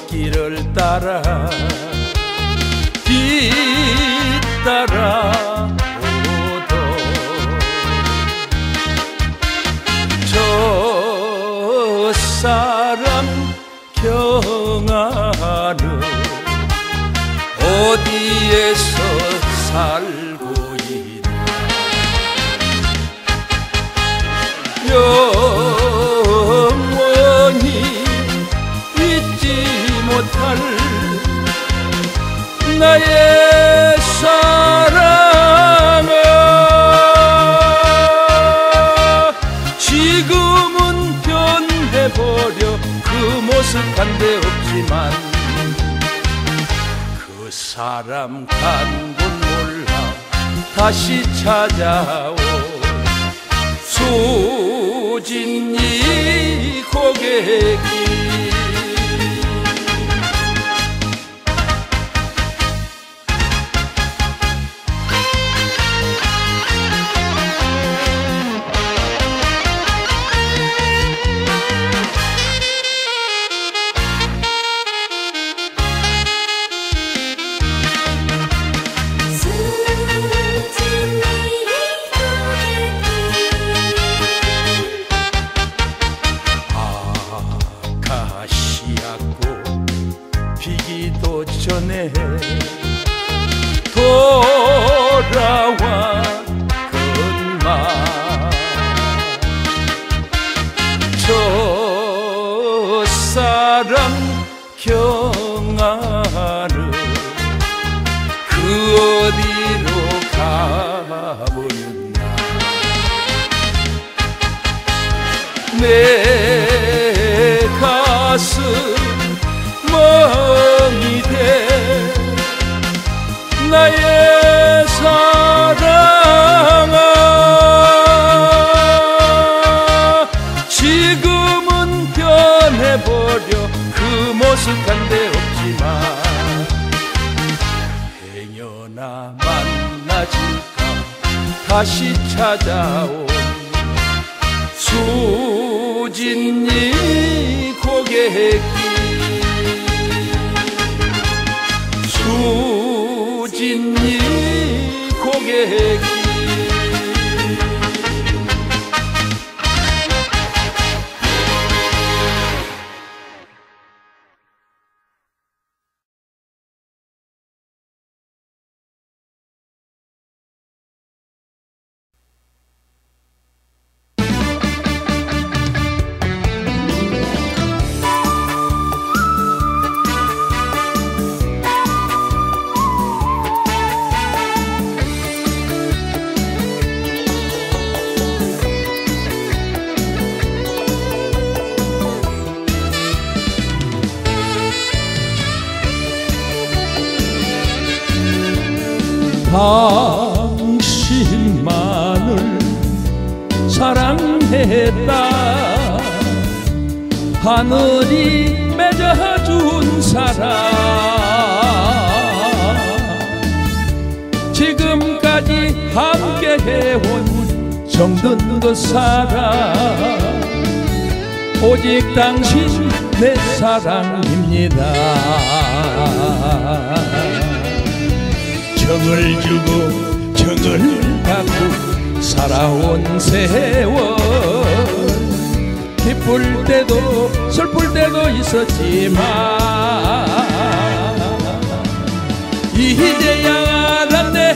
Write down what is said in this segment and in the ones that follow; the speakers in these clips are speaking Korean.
꽃길을 따라 뒤따라 오도 저 사람 경아는 어디에서 살고 있나 영원히 잊지 못할 나의 사랑아 지금은 변해버려 그 모습 한데 없지만 그 사람 간 곳 몰라 다시 찾아온 소진 이 고객이 비기도 전에 돌아와 건마 저 사람 경아는 그 어디로 가버렸나 내 가슴 멍이 돼 나의 사랑아 지금은 변해버려 그 모습 한데 없지만 행여나 만나질까 다시 찾아온 수진 이 고객이 수진 이 고객이 당신만을 사랑했다 하늘이 맺어준 사랑 지금까지 함께해온 정든 그 사랑 오직 당신 내 사랑입니다 정을 주고 정을 받고 살아온 세월 기쁠 때도 슬플 때도 있었지만 이제야 알았네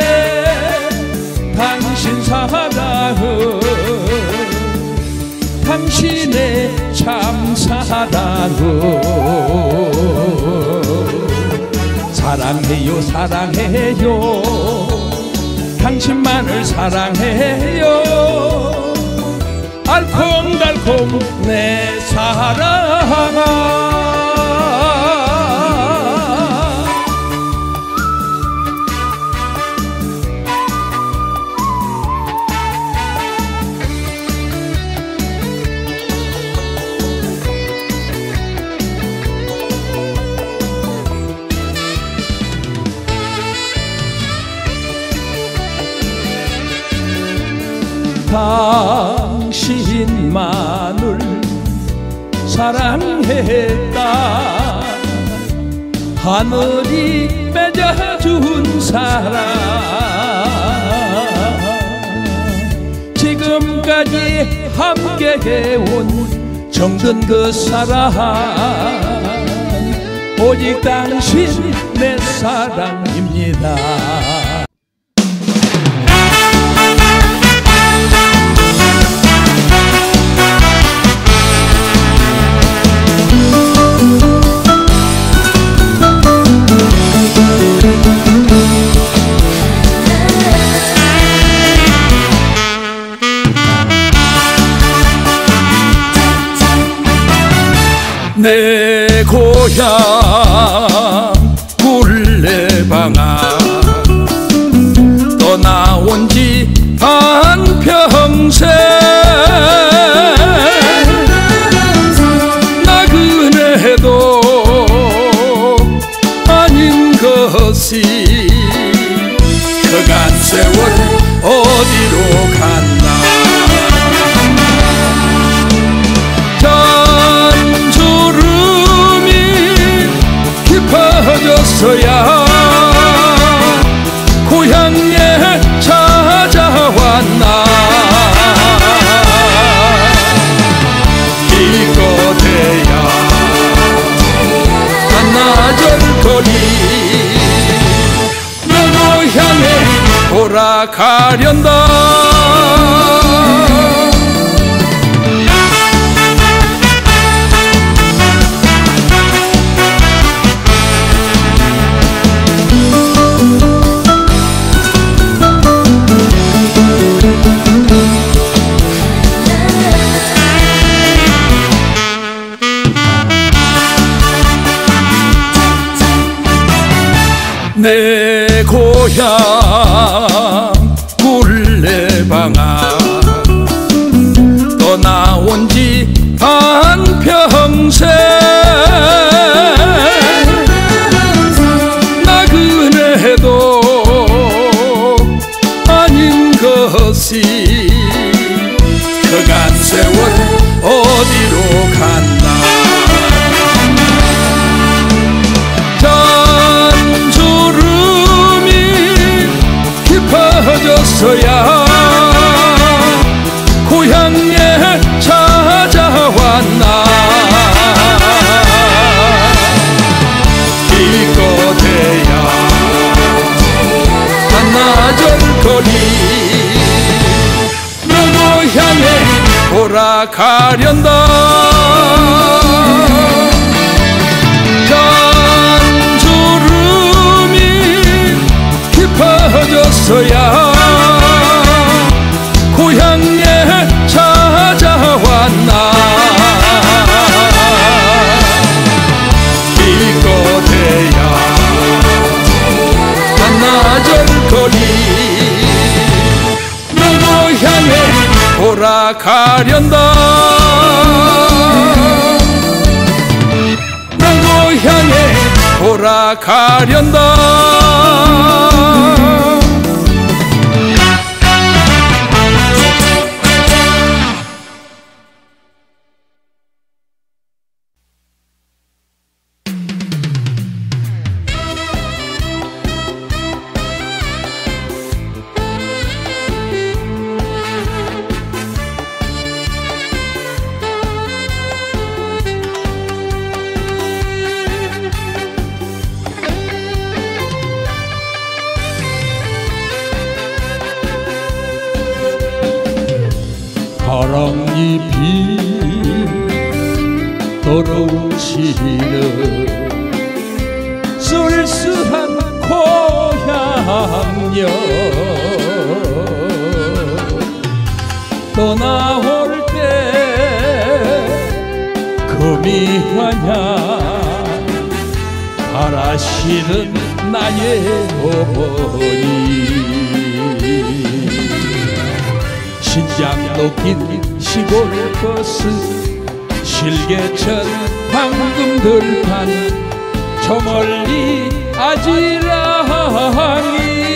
당신 사랑은 당신의 참 사랑은 사랑해요 사랑해요 당신만을 사랑해요 알콩달콩 내 사랑아 당신만을 사랑했다 하늘이 맺어준 사랑, 지금까지 함께해온 정든 그 사랑, 오직 당신 내 사랑입니다. 내 고향 굴레방아 떠나온 지 반평생, 나그네도 아닌 것이 그간 세월 어디로 갔나. 깊어졌어야 고향에 찾아왔나. 기껏해야 한나절 거리 내 고향에 돌아가련다. 내 고향 굴레방아 떠나온 지 반평생, 나그네도 아닌 것이 그간 세월 어디로 갔나. 깊어졌어야 고향에 찾아왔나. 기껏해야 한나절 거리 내 고향에 돌아가련다. 깊어졌어야 고향에 찾아왔나. 기껏해야 한나절 거리 내 고향에 돌아가련다. 내 고향에 돌아가련다. 바람잎이 떨어오시는 쓸쓸한 고향여, 떠나올 때 금이하냐 바라시는 나의 어머니. 신장 녹인 시골 버스 실개천 방금 들판 저 멀리 아지랑이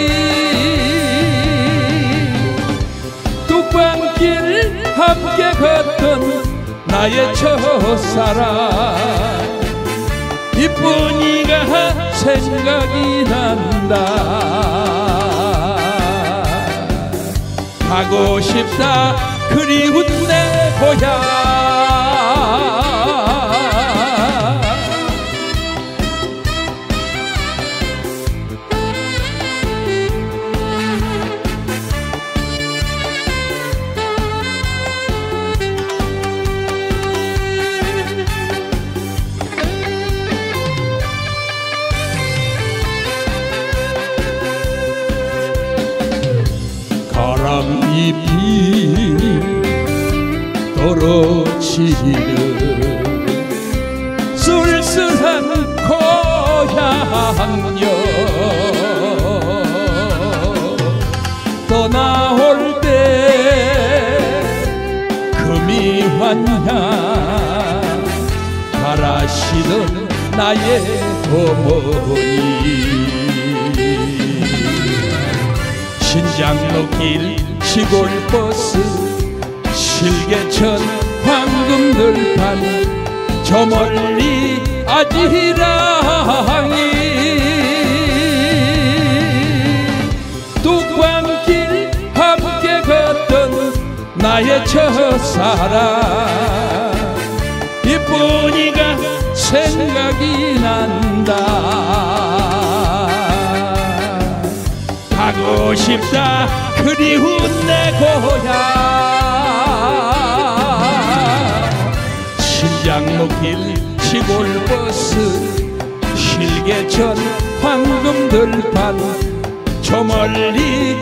뚝방길 함께 걷던 나의 첫사랑 이쁜이가 생각이 난다. 가고 싶다 그리운 내 고향. 바람잎이 떨어지는 쓸쓸한 고향여 떠나올 때 금이 왔냐 바라시던 나의 어머니. 신장로길 시골버스 실개천 황금들판 저 멀리 아지랑이 뚝방길 함께 걷던 나의 첫사랑. 이쁜이가 생각이 난다. 가고 싶다 그리운 내 고향. 신장로길 시골버스 실개천 황금들판 저 멀리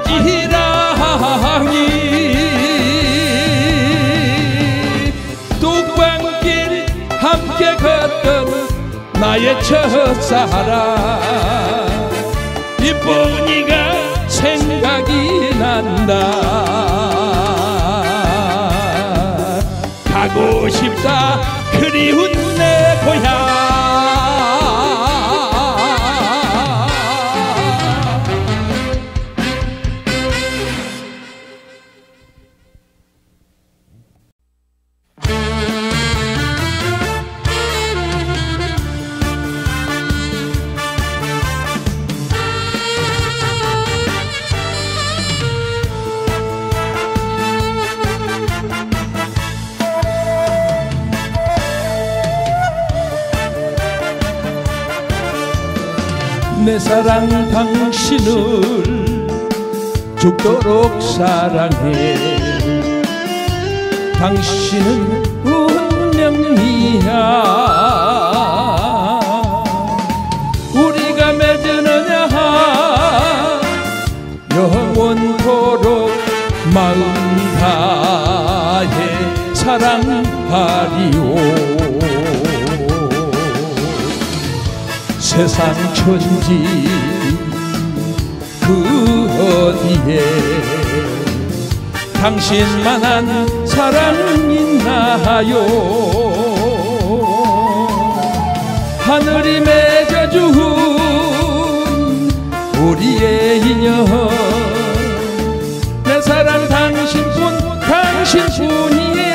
아지랑이 뚝방길 함께 걷던 나의 첫사랑. 이쁜이가 생각이 난다. 가고 싶다 그리운 내 고향. 내 사랑 당신을 죽도록 사랑해. 당신은 운명이야. 우리가 맺으느냐 영원토록 마음 다해 사랑하리오. 세상 천지 그 어디에 당신만한 사랑 있나요. 하늘이 맺어준 우리의 인연. 내 사랑 당신뿐 당신뿐이야.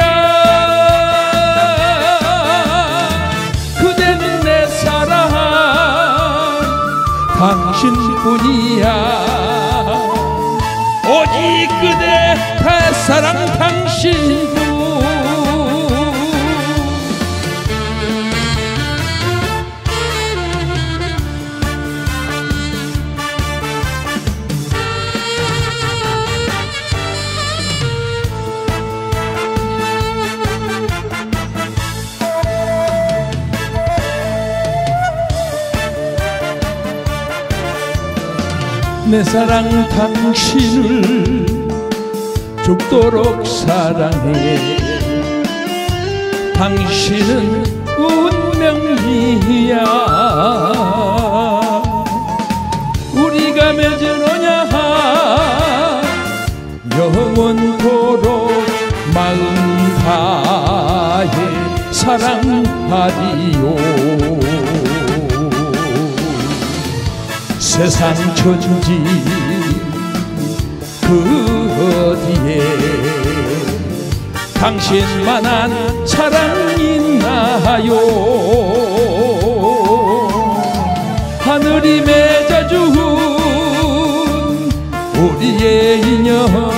그대는 내 사랑 당신뿐이야. 오직 그대 내 사랑 당신뿐. 내 사랑 당신을 죽도록 사랑해. 당신은 운명이야. 우리가 맺어놓냐 영원토록 마음 다해 사랑하리요. 세상 천지 그 어디에 당신만한 사랑 있나요. 하늘이 맺어준 우리의 인연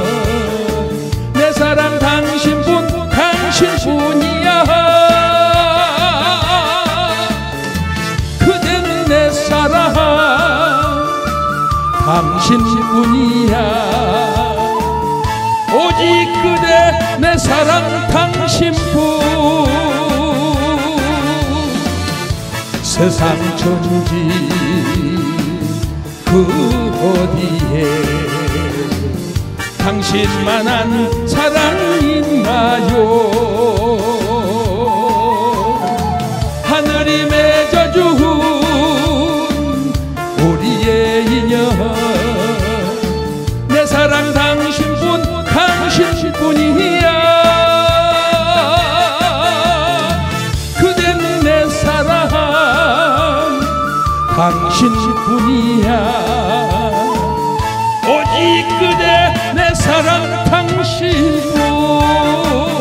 내 사랑 당신뿐 당신뿐이야 그대는 내 사랑 당신뿐이야 오직 그대 내 사랑 당신뿐 세상 천지 그 어디에 당신만한 사랑이 있나요 하늘이 맺어준 우리의 인연 내 사랑 당신뿐 당신뿐이야 그댄 내 사랑 당신뿐이야 오직 그대 내 사랑 당신뿐